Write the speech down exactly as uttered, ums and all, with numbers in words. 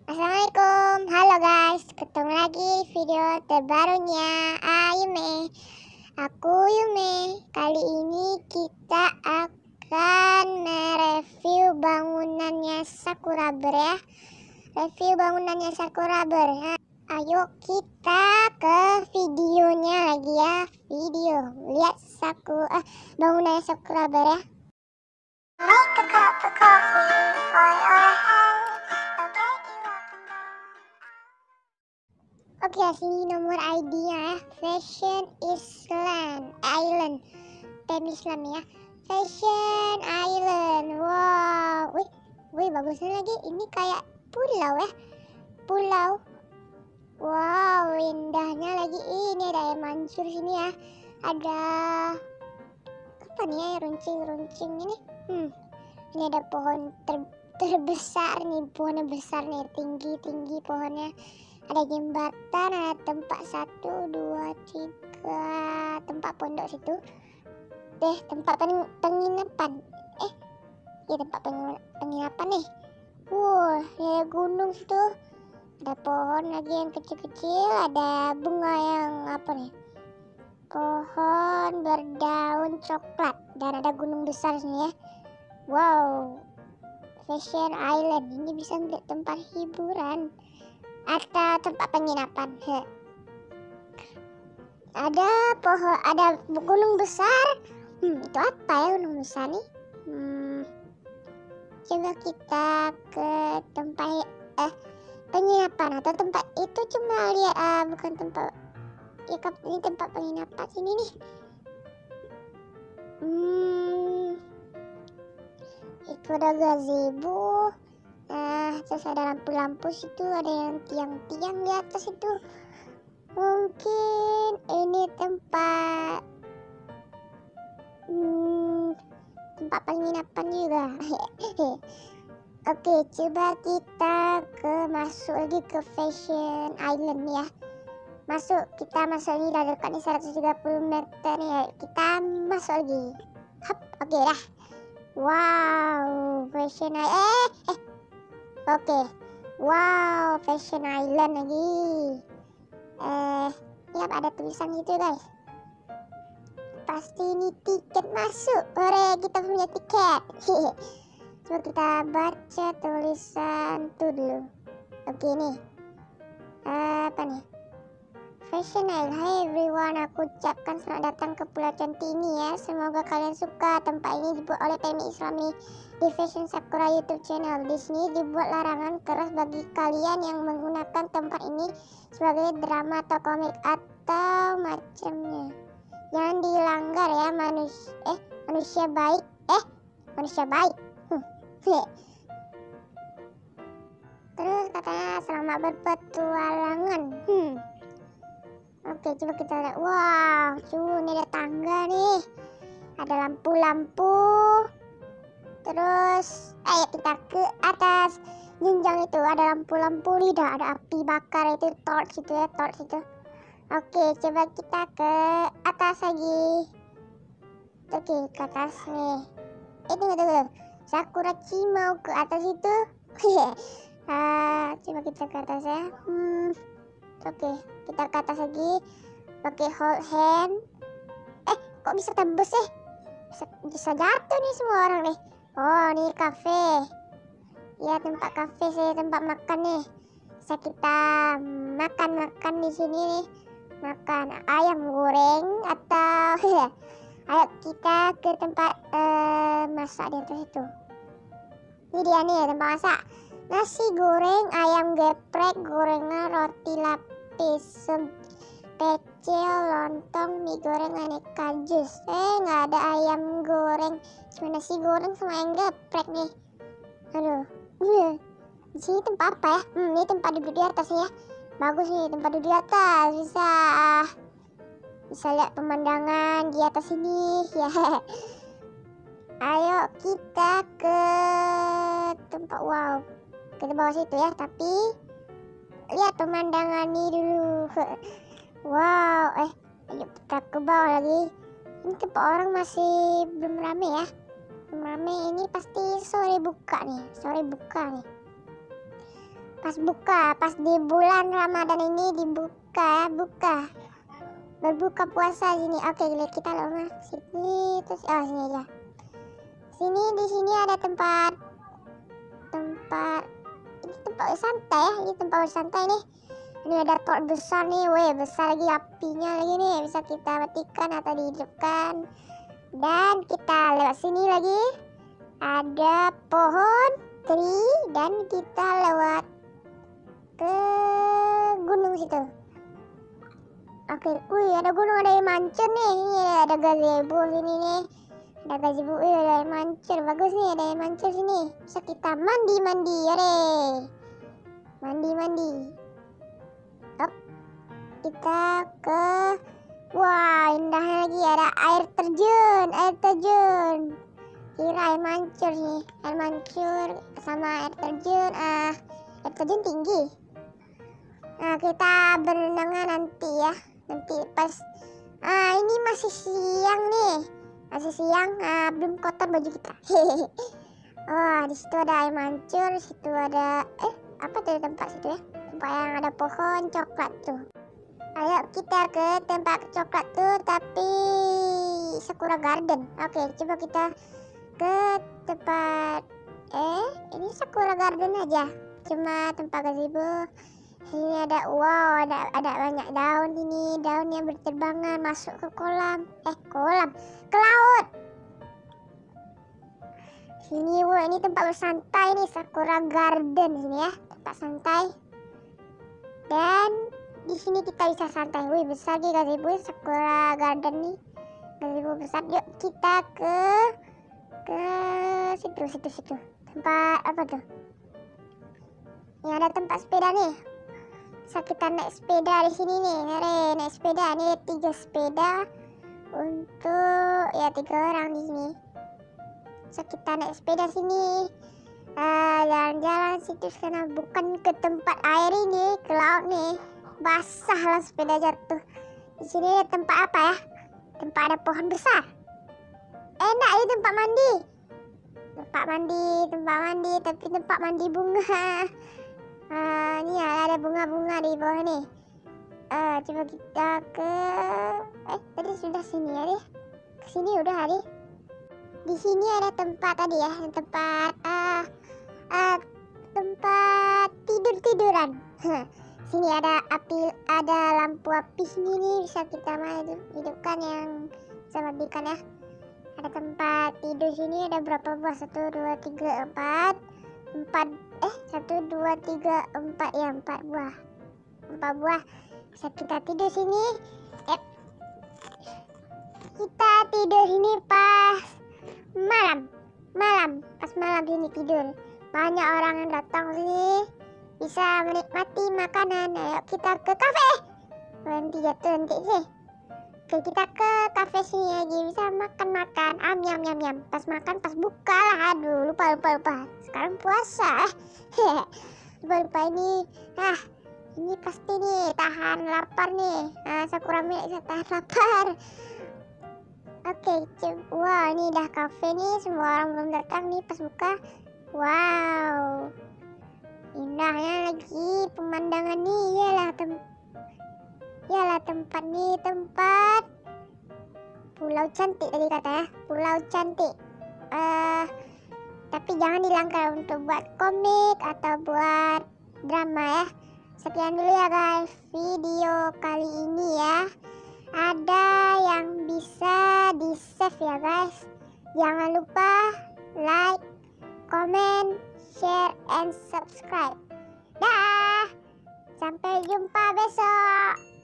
Assalamualaikum, halo guys, ketemu lagi video terbarunya Ayume. Aku Yume. Kali ini kita akan mereview bangunannya Sakuraber ya. Review bangunannya Sakuraber. Nah, ayo kita ke videonya lagi ya. Video, lihat saku eh, bangunannya Sakuraber ya. Make a cup of coffee for your hand. Oke, sini nomor I D-nya ya. Fashion Island Island. Tem Islam ya. Fashion Island. Wow. Wih, wih bagusnya lagi. Ini kayak pulau ya. Pulau. Wow, indahnya lagi. Ini ada air mancur sini ya. Ada apa nih ya, runcing-runcing ini. Hmm. Ini ada pohon ter terbesar nih, pohonnya besar nih, tinggi-tinggi pohonnya. Ada jembatan, ada tempat satu, dua, tiga, tempat pondok situ. Deh, tempat peng penginapan. Eh, ya tempat peng penginapan nih. Wow, ini ada gunung situ. Ada pohon lagi yang kecil-kecil. Ada bunga yang apa nih? Pohon berdaun coklat. Dan ada gunung besar sini ya. Wow, Fashion Island. Ini bisa untuk tempat hiburan atau tempat penginapan. He. Ada pohon, ada gunung besar. Hmm, itu apa ya gunung besar nih? Hmm, coba kita ke tempat eh penginapan atau tempat itu cuma lihat uh, bukan tempat ya, ini tempat penginapan sini nih. Hmm, itu ada gazebo. Nah, terus ada lampu-lampu situ, ada yang tiang-tiang di atas itu. Mungkin ini tempat hmm, tempat penginapan juga. Oke, coba kita ke masuk lagi ke Fashion Island ya. Masuk, kita masuk ini udah dekat nih seratus tiga puluh meter ya. Kita masuk lagi. Hap, oke dah. Wow, Fashion Island. Eh, eh. Oke, wow, Fashion Island lagi. Eh, lihat ada tulisan gitu guys. Pasti ini tiket masuk. Ore, kita punya tiket. Coba kita baca tulisan tuh dulu. Oke nih. Uh, apa nih? Fashion Island. Hai everyone, aku ucapkan selamat datang ke pulau cantik ini ya. Semoga kalian suka. Tempat ini dibuat oleh P M I Islami di Fashion Sakura YouTube channel. Di sini dibuat larangan keras bagi kalian yang menggunakan tempat ini sebagai drama atau komik atau macamnya. Jangan dilanggar ya manusia eh manusia baik eh manusia baik. Hmm. Terus katanya selamat berpetualangan. Hmm. Oke, coba kita lihat. Wow, cuy, ini ada tangga nih. Ada lampu-lampu. Terus, ayo kita ke atas. Jenjang itu ada lampu-lampu lidah, ada api bakar itu, torch itu ya, torch itu. Oke, coba kita ke atas lagi. Oke, ke atas nih. Eh, tunggu, tunggu. Sakura Chi mau ke atas itu. ah, coba kita ke atas ya. Hmm. Oke, kita ke atas lagi. Pakai hold hand. Eh, kok bisa tembus sih? Bisa, bisa jatuh nih semua orang nih. Oh, ini kafe. Ya, tempat kafe sih, tempat makan nih. Bisa kita makan-makan di sini nih. Makan ayam goreng atau ya. Ayo kita ke tempat uh, masak di atas itu. Ini dia nih tempat masak. Nasi goreng, ayam geprek, gorengan, roti lapis, pecel, lontong, mie goreng, aneka jus. Eh, nggak ada ayam goreng, cuma nasi goreng sama ayam geprek nih. Aduh, di sini tempat apa ya? Hmm, ini tempat duduk di atas ya. Bagus nih tempat duduk di atas, bisa bisa lihat pemandangan di atas ini ya. Ayo kita ke tempat wow. Kita bawah situ ya, tapi lihat pemandangan ini dulu. Wow, eh ayo kita ke bawah lagi. Ini tempat orang masih belum rame ya, belum rame. Ini pasti sore buka nih, sore buka nih. Pas buka, pas di bulan Ramadan ini dibuka, buka. Berbuka puasa sini. Oke, lihat kita loh sini terus oh sini aja. Sini di sini ada tempat tempat ini tempat santai ya, ini tempat santai nih. Ini ada pot besar nih, weh besar lagi apinya lagi nih, bisa kita matikan atau dihidupkan. Dan kita lewat sini lagi ada pohon tree dan kita lewat ke gunung situ. Oke, wih ada gunung, ada yang mancur nih. Ini ada gazebo sini nih. Ada gazebo, wih ada yang mancur. Bagus nih, ada yang mancur sini. Bisa kita mandi-mandi, ore. Mandi-mandi. Hop. Kita ke, wah indahnya lagi ada air terjun, air terjun. Kira air mancur nih, air mancur sama air terjun. Ah, air terjun tinggi. Nah kita berenangnya nanti ya. Nanti pas ah ini masih siang nih, masih siang, ah, belum kotor baju kita. Wah di situ ada air mancur, situ ada eh apa tuh tempat situ ya, tempat yang ada pohon coklat tuh. Ayo kita ke tempat coklat tuh, tapi Sakura Garden. Oke coba kita ke tempat eh ini Sakura Garden aja, cuma tempat gazebo. Sini ada, wow ada ada banyak daun ini, daun yang berterbangan masuk ke kolam, eh kolam, ke laut. Sini, wow ini tempat bersantai nih, Sakura Garden sini ya, tempat santai. Dan di sini kita bisa santai, wih besar nih gazebo Sakura Garden nih, gazebo besar. Yuk kita ke ke situ situ situ, tempat apa tuh? Ini ada tempat sepeda nih. Bisa kita naik sepeda di sini nih, Nere, naik sepeda nih, tiga sepeda untuk ya tiga orang di sini. Bisa kita naik sepeda sini, jalan-jalan uh, situ karena bukan ke tempat air ini, ke laut nih, basah lah sepeda jatuh. Di sini ada tempat apa ya? Tempat ada pohon besar. Enak ini tempat mandi, tempat mandi, tempat mandi, tapi tempat mandi bunga. Uh, ini ada bunga-bunga di bawah nih. Uh, coba kita ke eh tadi sudah sini ya deh. Kesini udah hari. Di sini ada tempat tadi ya, tempat uh, uh, tempat tidur tiduran. Sini ada api, ada lampu api sini nih, bisa kita main hidupkan yang bisa matikan ya. Ada tempat tidur sini, ada berapa buah? Satu, dua, tiga, empat, empat. Eh satu dua tiga empat ya, empat buah, empat buah bisa kita tidur sini. Yep. Kita tidur sini pas malam, malam pas malam sini tidur. Banyak orang yang datang sini, bisa menikmati makanan. Ayo kita ke kafe. Nanti jatuh nanti sih. Oke kita ke kafe sini lagi, bisa makan-makan, am nyam nyam nyam. Pas makan pas buka lah, aduh lupa lupa lupa. Sekarang puasa. Lupa lupa ini. Nah ini pasti nih tahan lapar nih. Nah Sakura Milik bisa tahan lapar. Oke coba. Wah ini dah kafe nih, semua orang belum datang nih pas buka. Wow indahnya lagi pemandangan nih. Iyalah tem Iyalah tempat nih, tempat pulau cantik tadi kata ya, pulau cantik. Uh, tapi jangan dilanggar untuk buat komik atau buat drama ya. Sekian dulu ya guys video kali ini ya. Ada yang bisa di save ya guys. Jangan lupa like, comment, share, and subscribe. Dah, sampai jumpa besok.